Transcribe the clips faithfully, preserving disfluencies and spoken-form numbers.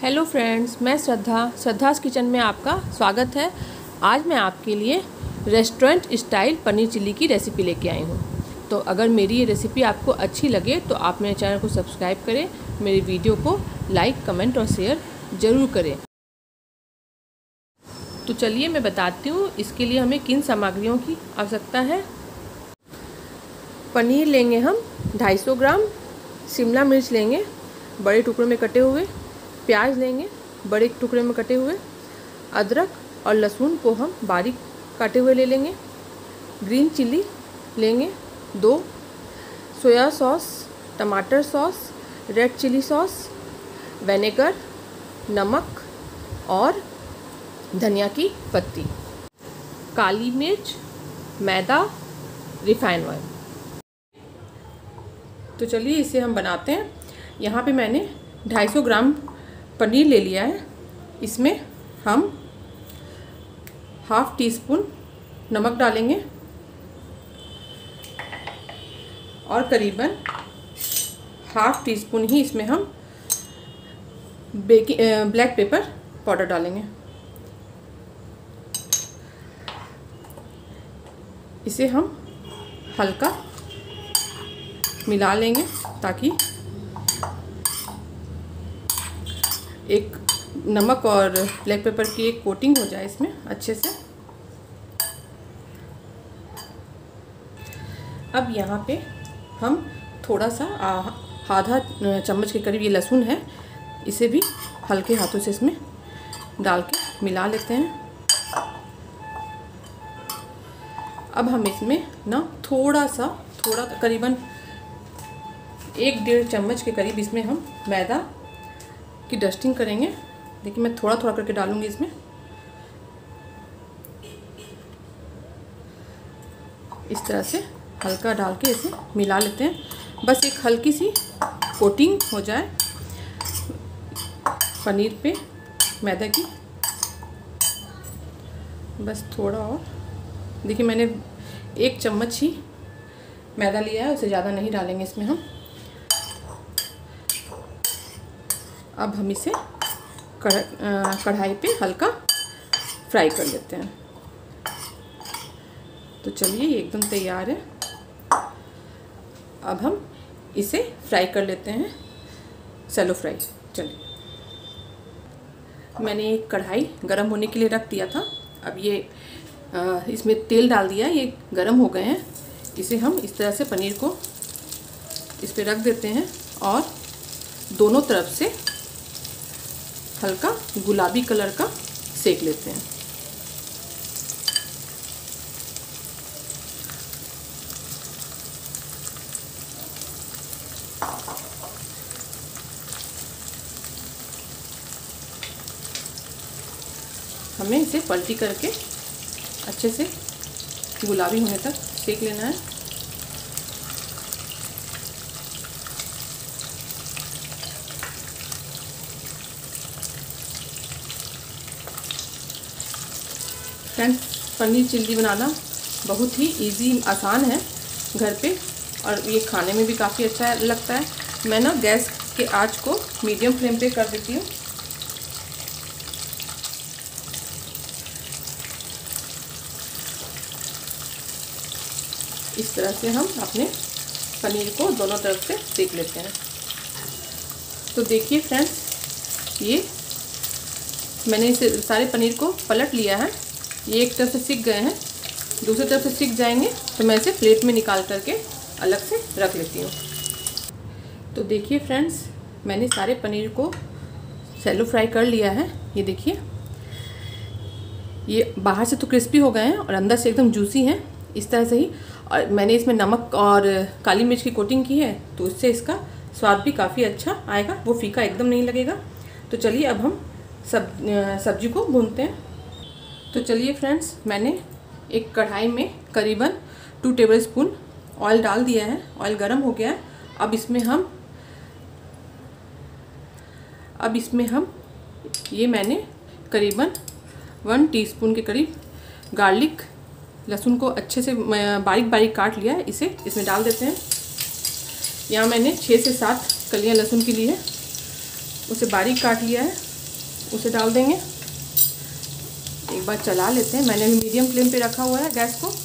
Hello friends, मैं श्रद्धा Shraddha's kitchen में आपका स्वागत है। आज मैं आपके लिए रेस्टोरेंट स्टाइल पनीर चिल्ली की रेसिपी लेके आई हूँ। तो अगर मेरी ये रेसिपी आपको अच्छी लगे तो आप मेरे चैनल को सब्सक्राइब करें, मेरी वीडियो को लाइक, कमेंट और शेयर ज़रूर करें। तो चलिए मैं बताती हूँ इसके लिए हमें किन सामग्रियों की आवश्यकता है। पनीर लेंगे हम ढाई सौ ग्राम, शिमला मिर्च लेंगे बड़े टुकड़ों में कटे हुए, प्याज लेंगे बड़े टुकड़े में कटे हुए, अदरक और लहसुन को हम बारीक काटे हुए ले लेंगे, ग्रीन चिल्ली लेंगे दो, सोया सॉस, टमाटर sauce, red chilli sauce, vinegar, नमक और धनिया की पत्ती, काली मिर्च, मैदा, रिफाइन ऑयल। तो चलिए इसे हम बनाते हैं। यहाँ पे मैंने ढाई सौ ग्राम पनीर ले लिया है। इसमें हम हाफ टी स्पून नमक डालेंगे और करीबन हाफ टी स्पून ही इसमें हम बेकिंग ब्लैक पेपर पाउडर डालेंगे। इसे हम हल्का मिला लेंगे ताकि एक नमक और ब्लैक पेपर की एक कोटिंग हो जाए इसमें अच्छे से। अब यहाँ पे हम थोड़ा सा आधा चम्मच के करीब ये लहसुन है, इसे भी हल्के हाथों से इसमें डाल के मिला लेते हैं। अब हम इसमें ना थोड़ा सा थोड़ा करीबन एक डेढ़ चम्मच के करीब इसमें हम मैदा की डस्टिंग करेंगे। देखिए मैं थोड़ा थोड़ा करके डालूंगी इसमें। इस तरह से हल्का डाल के इसे मिला लेते हैं। बस एक हल्की सी कोटिंग हो जाए पनीर पे मैदा की, बस थोड़ा और। देखिए मैंने एक चम्मच ही मैदा लिया है, उससे ज़्यादा नहीं डालेंगे इसमें हम। अब हम इसे कढ़ाई पे हल्का फ्राई कर लेते हैं। तो चलिए ये एकदम तैयार है। अब हम इसे फ्राई कर लेते हैं, सैलो फ्राई। चलिए मैंने एक कढ़ाई गरम होने के लिए रख दिया था। अब ये इसमें तेल डाल दिया, ये गरम हो गए हैं। इसे हम इस तरह से पनीर को इस पर रख देते हैं और दोनों तरफ से हल्का गुलाबी कलर का सेक लेते हैं। हमें इसे पलटी करके अच्छे से गुलाबी होने तक सेक लेना है। फ्रेंड्स, पनीर चिल्ली बनाना बहुत ही इजी आसान है घर पे, और ये खाने में भी काफ़ी अच्छा लगता है। मैं ना गैस के आंच को मीडियम फ्लेम पे कर देती हूँ। इस तरह से हम अपने पनीर को दोनों तरफ से सेक लेते हैं। तो देखिए फ्रेंड्स, ये मैंने इसे सारे पनीर को पलट लिया है। ये एक तरफ से सिक गए हैं, दूसरी तरफ से सिक जाएंगे तो मैं इसे प्लेट में निकाल करके अलग से रख लेती हूँ। तो देखिए फ्रेंड्स, मैंने सारे पनीर को सैलो फ्राई कर लिया है। ये देखिए, ये बाहर से तो क्रिस्पी हो गए हैं और अंदर से एकदम जूसी हैं, इस तरह से ही। और मैंने इसमें नमक और काली मिर्च की कोटिंग की है, तो इससे इसका स्वाद भी काफ़ी अच्छा आएगा, वो फीका एकदम नहीं लगेगा। तो चलिए अब हम सब सब्जी को भूनते हैं। तो चलिए फ्रेंड्स, मैंने एक कढ़ाई में करीबन टू टेबलस्पून ऑयल डाल दिया है। ऑयल गर्म हो गया है। अब इसमें हम अब इसमें हम ये मैंने करीबन वन टीस्पून के करीब गार्लिक, लहसुन को अच्छे से बारीक बारीक काट लिया है, इसे इसमें डाल देते हैं। यहाँ मैंने छः से सात कलियाँ लहसुन की ली है, उसे बारीक काट लिया है। उसे डाल देंगे। एक बार चला लेते हैं। मैंने भी मीडियम फ्लेम पे रखा हुआ है गैस को।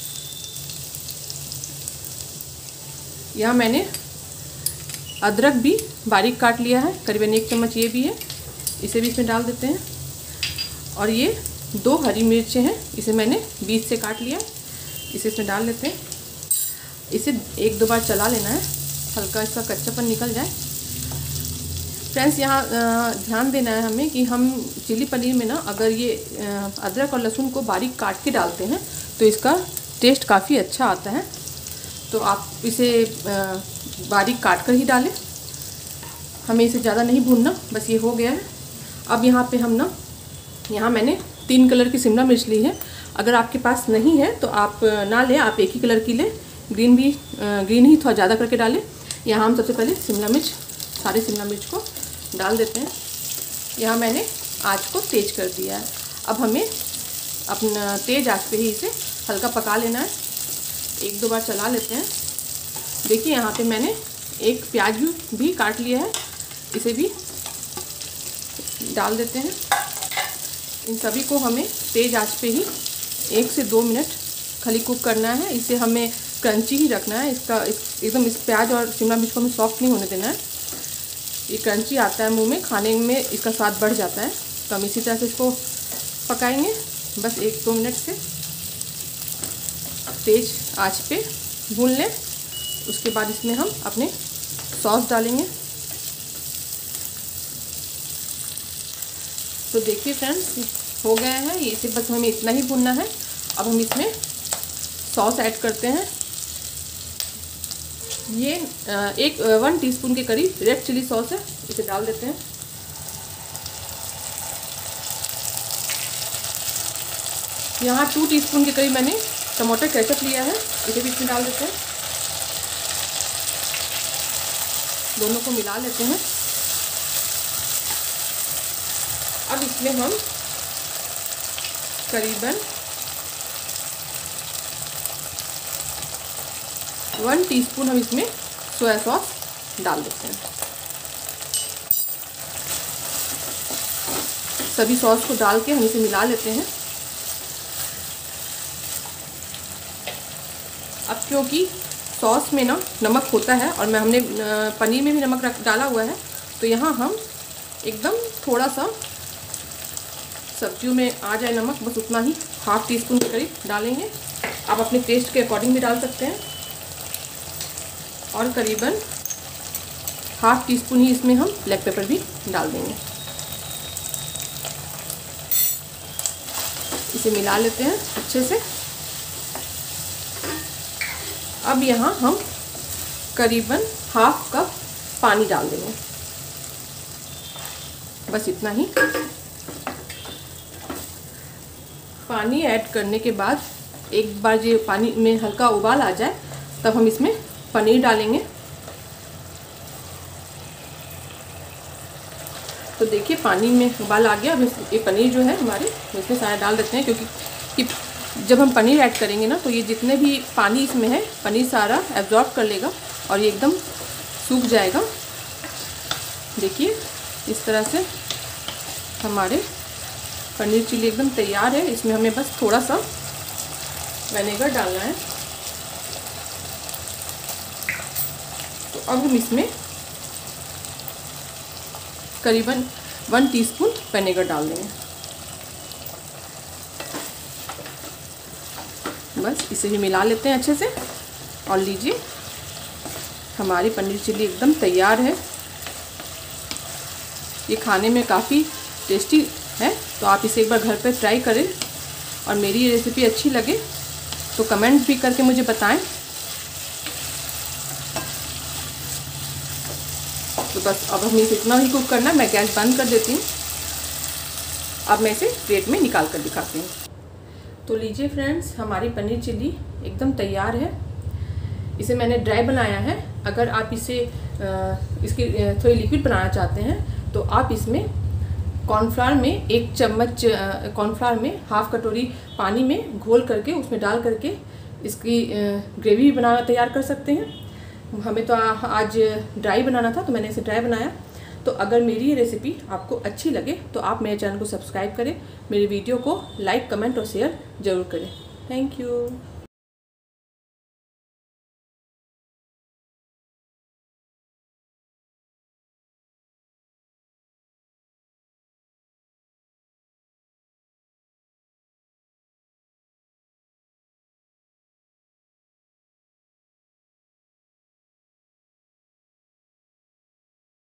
यहाँ मैंने अदरक भी बारीक काट लिया है, करीबन एक चम्मच ये भी है, इसे भी इसमें डाल देते हैं। और ये दो हरी मिर्चें हैं, इसे मैंने बीच से काट लिया, इसे इसमें डाल लेते हैं। इसे एक दो बार चला लेना है, हल्का इसका कच्चापन निकल जाए। फ्रेंड्स, यहाँ ध्यान देना है हमें कि हम चिली पनीर में ना अगर ये अदरक और लहसुन को बारीक काट के डालते हैं तो इसका टेस्ट काफ़ी अच्छा आता है। तो आप इसे बारीक काट कर ही डालें, हमें इसे ज़्यादा नहीं भूनना। बस ये हो गया है। अब यहाँ पे हम ना यहाँ मैंने तीन कलर की शिमला मिर्च ली है। अगर आपके पास नहीं है तो आप ना लें, आप एक ही कलर की लें, ग्रीन भी ग्रीन ही थोड़ा ज़्यादा करके डालें। यहाँ हम सबसे पहले शिमला मिर्च, सारे शिमला मिर्च को डाल देते हैं। यहाँ मैंने आँच को तेज़ कर दिया है। अब हमें अपना तेज़ आँच पे ही इसे हल्का पका लेना है। एक दो बार चला लेते हैं। देखिए यहाँ पे मैंने एक प्याज भी, भी काट लिया है, इसे भी डाल देते हैं। इन सभी को हमें तेज़ आंच पे ही एक से दो मिनट खाली कुक करना है। इसे हमें क्रंची ही रखना है। इसका एकदम इस, इस प्याज और शिमला मिर्च को हमें सॉफ्ट नहीं होने देना है। ये क्रंची आता है मुंह में, खाने में इसका स्वाद बढ़ जाता है। तो हम इसी तरह से इसको पकाएंगे बस एक दो मिनट से। तेज़ आंच पे भून लें। उसके बाद इसमें हम अपने सॉस डालेंगे। तो देखिए फ्रेंड्स, हो गया है ये, इसे बस हमें इतना ही भूनना है। अब हम इसमें सॉस ऐड करते हैं। ये एक वन टीस्पून के करीब रेड चिली सॉस है, इसे डाल देते हैं। यहाँ टू टीस्पून के करीब मैंने टमाटर केचप लिया है, इसे भी इसमें डाल देते हैं। दोनों को मिला लेते हैं। अब इसमें हम करीबन वन टीस्पून हम इसमें सोया सॉस डाल देते हैं। सभी सॉस को डाल के हम इसे मिला लेते हैं। अब क्योंकि सॉस में ना नमक होता है और मैं हमने पनीर में भी नमक रख डाला हुआ है, तो यहाँ हम एकदम थोड़ा सा सब्जियों में आ जाए नमक, बस उतना ही हाफ टी स्पून के करीब डालेंगे। आप अपने टेस्ट के अकॉर्डिंग भी डाल सकते हैं। और करीबन हाफ टी स्पून ही इसमें हम ब्लैक पेपर भी डाल देंगे। इसे मिला लेते हैं अच्छे से। अब यहाँ हम करीबन हाफ कप पानी डाल देंगे, बस इतना ही। पानी ऐड करने के बाद एक बार ये पानी में हल्का उबाल आ जाए तब हम इसमें पनीर डालेंगे। तो देखिए पानी में उबाल आ गया। अब ये पनीर जो है हमारे इसमें सारा डाल देते हैं, क्योंकि कि जब हम पनीर ऐड करेंगे ना तो ये जितने भी पानी इसमें है पनीर सारा एब्जॉर्ब कर लेगा और ये एकदम सूख जाएगा। देखिए इस तरह से हमारे पनीर चिली एकदम तैयार है। इसमें हमें बस थोड़ा सा विनेगर डालना है। तो अब हम इसमें करीबन वन टीस्पून विनेगर डाल देंगे। बस इसे भी मिला लेते हैं अच्छे से। और लीजिए हमारी पनीर चिली एकदम तैयार है। ये खाने में काफ़ी टेस्टी है, तो आप इसे एक बार घर पर ट्राई करें। और मेरी ये रेसिपी अच्छी लगे तो कमेंट भी करके मुझे बताएं। तो बस अब हमें इसे इतना ही कुक करना है। मैं गैस बंद कर देती हूँ। अब मैं इसे प्लेट में निकाल कर दिखाती हूँ। तो लीजिए फ्रेंड्स, हमारी पनीर चिली एकदम तैयार है। इसे मैंने ड्राई बनाया है। अगर आप इसे इसकी थोड़ी लिक्विड बनाना चाहते हैं तो आप इसमें कॉर्नफ्लावर में एक चम्मच कॉर्नफ्लावर में हाफ कटोरी पानी में घोल करके उसमें डाल करके इसकी ग्रेवी भी बना तैयार कर सकते हैं। हमें तो आज ड्राई बनाना था तो मैंने इसे ड्राई बनाया। तो अगर मेरी ये रेसिपी आपको अच्छी लगे तो आप मेरे चैनल को सब्सक्राइब करें, मेरे वीडियो को लाइक, कमेंट और शेयर ज़रूर करें। Thank you.